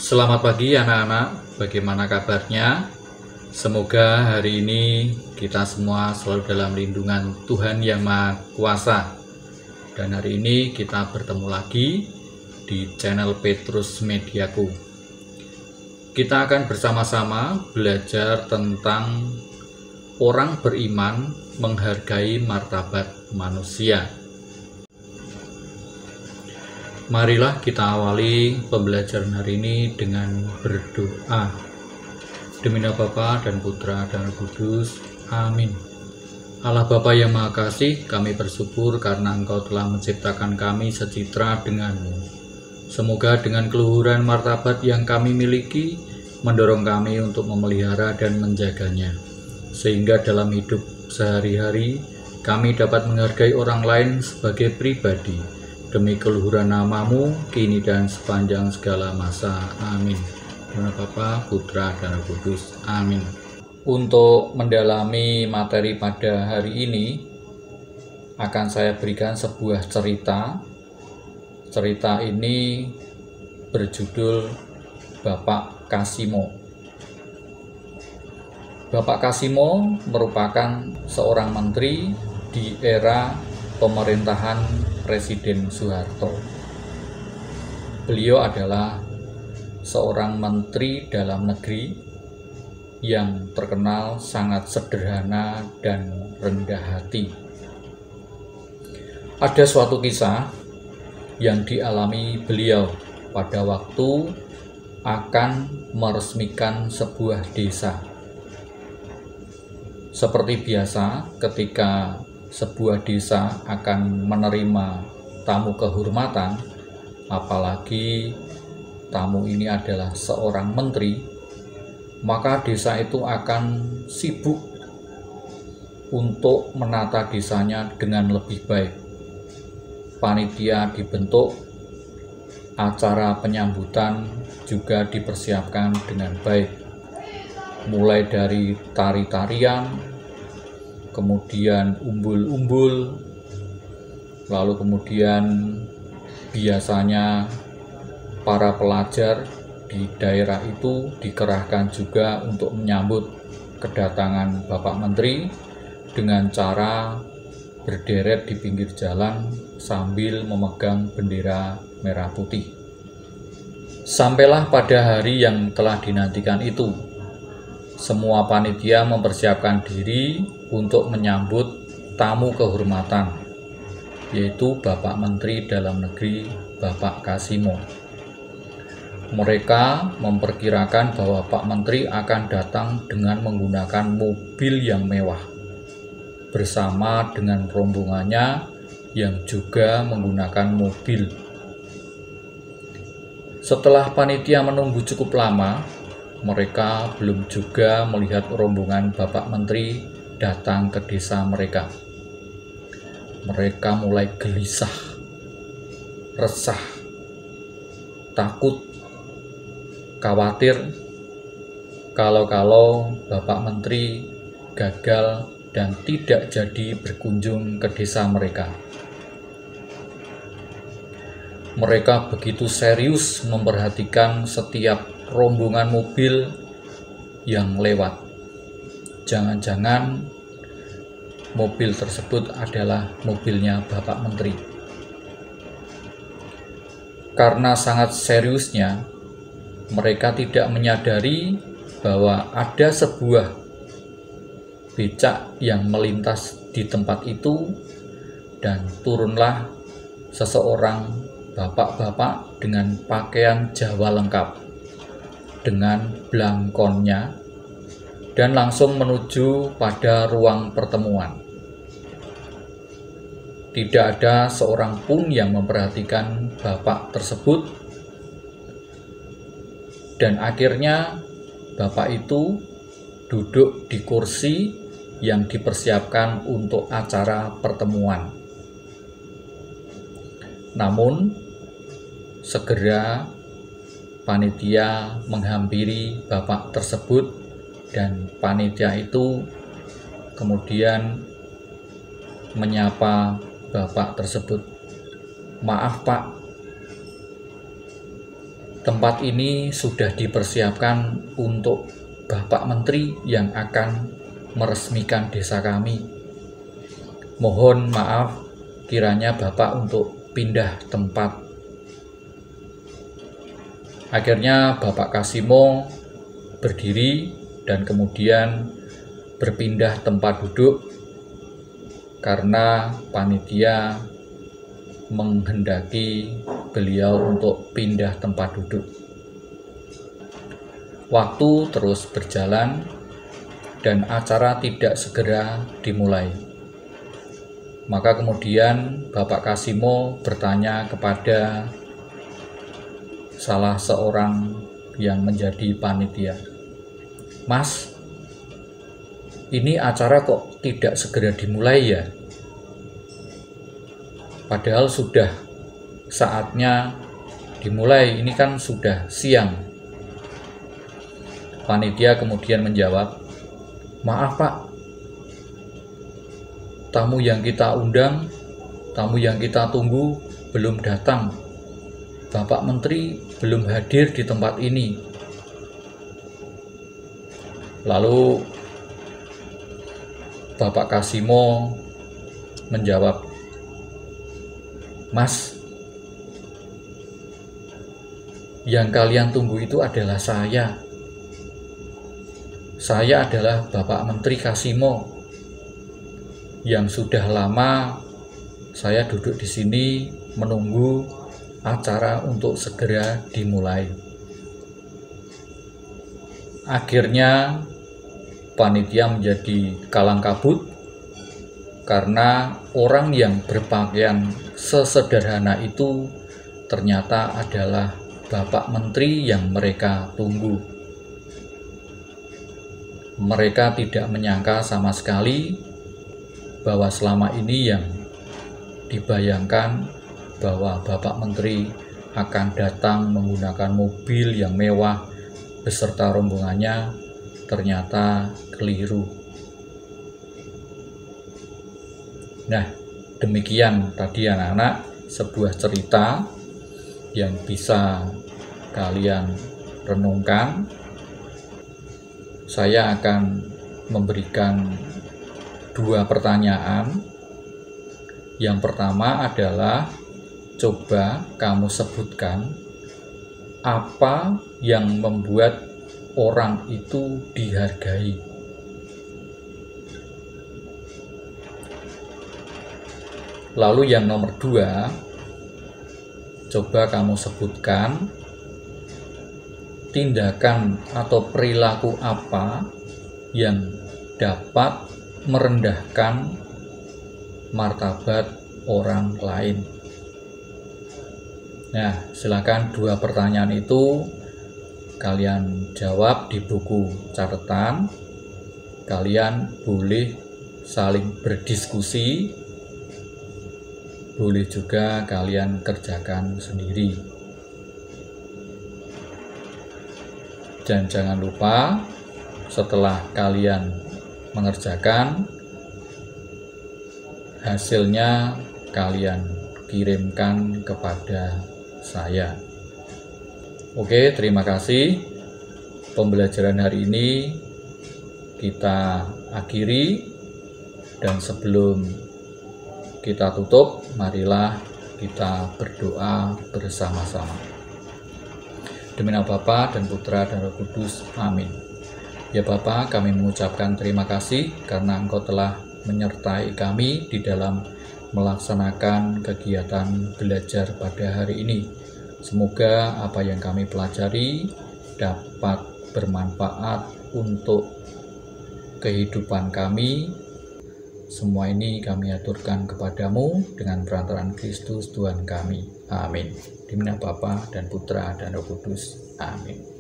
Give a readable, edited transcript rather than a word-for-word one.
Selamat pagi anak-anak, bagaimana kabarnya? Semoga hari ini kita semua selalu dalam lindungan Tuhan Yang Maha Kuasa. Dan hari ini kita bertemu lagi di channel Petrus Mediaku. Kita akan bersama-sama belajar tentang orang beriman menghargai martabat manusia. Marilah kita awali pembelajaran hari ini dengan berdoa. Demi nama Bapa dan Putra dan Roh Kudus. Amin. Allah Bapa yang Maha Kasih, kami bersyukur karena Engkau telah menciptakan kami secitra denganmu. Semoga dengan keluhuran martabat yang kami miliki, mendorong kami untuk memelihara dan menjaganya. Sehingga dalam hidup sehari-hari, kami dapat menghargai orang lain sebagai pribadi. Demi keluhuran namamu, kini dan sepanjang segala masa. Amin. Demi Bapa, Putra, dan Roh Kudus. Amin. Untuk mendalami materi pada hari ini, akan saya berikan sebuah cerita. Cerita ini berjudul Bapak Kasimo. Bapak Kasimo merupakan seorang menteri di era pemerintahan Presiden Soeharto. Beliau adalah seorang menteri dalam negeri yang terkenal sangat sederhana dan rendah hati. Ada suatu kisah yang dialami beliau pada waktu akan meresmikan sebuah desa. Seperti biasa, ketika sebuah desa akan menerima tamu kehormatan, apalagi tamu ini adalah seorang menteri, maka desa itu akan sibuk untuk menata desanya dengan lebih baik. Panitia dibentuk, acara penyambutan juga dipersiapkan dengan baik, mulai dari tari-tarian, kemudian umbul-umbul, lalu kemudian biasanya para pelajar di daerah itu dikerahkan juga untuk menyambut kedatangan Bapak Menteri dengan cara berderet di pinggir jalan sambil memegang bendera merah putih. Sampailah pada hari yang telah dinantikan itu. Semua panitia mempersiapkan diri untuk menyambut tamu kehormatan, yaitu Bapak Menteri Dalam Negeri Bapak Kasimo. Mereka memperkirakan bahwa Pak Menteri akan datang dengan menggunakan mobil yang mewah, bersama dengan rombongannya yang juga menggunakan mobil. Setelah panitia menunggu cukup lama, mereka belum juga melihat rombongan Bapak Menteri datang ke desa mereka. Mereka mulai gelisah, resah, takut, khawatir kalau Bapak Menteri gagal dan tidak jadi berkunjung ke desa mereka. Mereka begitu serius memperhatikan setiap rombongan mobil yang lewat. Jangan-jangan mobil tersebut adalah mobilnya Bapak Menteri. Karena sangat seriusnya, mereka tidak menyadari bahwa ada sebuah becak yang melintas di tempat itu, dan turunlah seseorang bapak-bapak dengan pakaian Jawa lengkap, dengan blangkonnya, dan langsung menuju pada ruang pertemuan. Tidak ada seorang pun yang memperhatikan bapak tersebut, dan akhirnya bapak itu duduk di kursi yang dipersiapkan untuk acara pertemuan. Namun segera panitia menghampiri bapak tersebut, dan panitia itu kemudian menyapa bapak tersebut. "Maaf Pak, tempat ini sudah dipersiapkan untuk Bapak Menteri yang akan meresmikan desa kami. Mohon maaf kiranya Bapak untuk pindah tempat. Akhirnya Bapak Kasimo berdiri dan kemudian berpindah tempat duduk karena panitia menghendaki beliau untuk pindah tempat duduk. Waktu terus berjalan dan acara tidak segera dimulai. Maka kemudian Bapak Kasimo bertanya kepada salah seorang yang menjadi panitia, "Mas, ini acara kok tidak segera dimulai ya? Padahal sudah saatnya dimulai, ini kan sudah siang." Panitia kemudian menjawab, "Maaf Pak, tamu yang kita undang, tamu yang kita tunggu belum datang. Bapak Menteri belum hadir di tempat ini." Lalu Bapak Kasimo menjawab, "Mas, yang kalian tunggu itu adalah saya. Saya adalah Bapak Menteri Kasimo yang sudah lama saya duduk di sini menunggu acara untuk segera dimulai." Akhirnya panitia menjadi kalang kabut karena orang yang berpakaian sesederhana itu ternyata adalah Bapak Menteri yang mereka tunggu. Mereka tidak menyangka sama sekali bahwa selama ini yang dibayangkan bahwa Bapak Menteri akan datang menggunakan mobil yang mewah beserta rombongannya ternyata keliru. Nah, demikian tadi anak-anak sebuah cerita yang bisa kalian renungkan. Saya akan memberikan 2 pertanyaan. Yang pertama adalah coba kamu sebutkan apa yang membuat orang itu dihargai. Lalu yang nomor 2, coba kamu sebutkan tindakan atau perilaku apa yang dapat merendahkan martabat orang lain. Nah, silakan 2 pertanyaan itu kalian jawab di buku catatan. Kalian boleh saling berdiskusi, boleh juga kalian kerjakan sendiri. Dan jangan lupa setelah kalian mengerjakan, hasilnya kalian kirimkan kepada saya. Oke, terima kasih. Pembelajaran hari ini kita akhiri, dan sebelum kita tutup, marilah kita berdoa bersama-sama. Demi nama Bapa dan Putra dan Roh Kudus. Amin. Ya Bapa, kami mengucapkan terima kasih karena Engkau telah menyertai kami di dalam melaksanakan kegiatan belajar pada hari ini. Semoga apa yang kami pelajari dapat bermanfaat untuk kehidupan kami. Semua ini kami aturkan kepadamu dengan perantaraan Kristus Tuhan kami. Amin. Di nama Bapa dan Putra dan Roh Kudus. Amin.